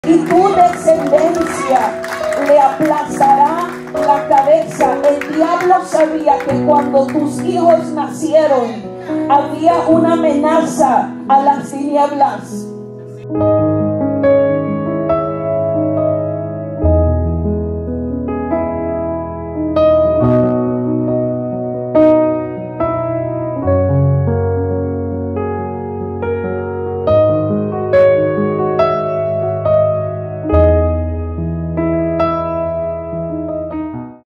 y tu descendencia le aplastará la cabeza. El diablo sabía que cuando tus hijos nacieron había una amenaza a las tinieblas.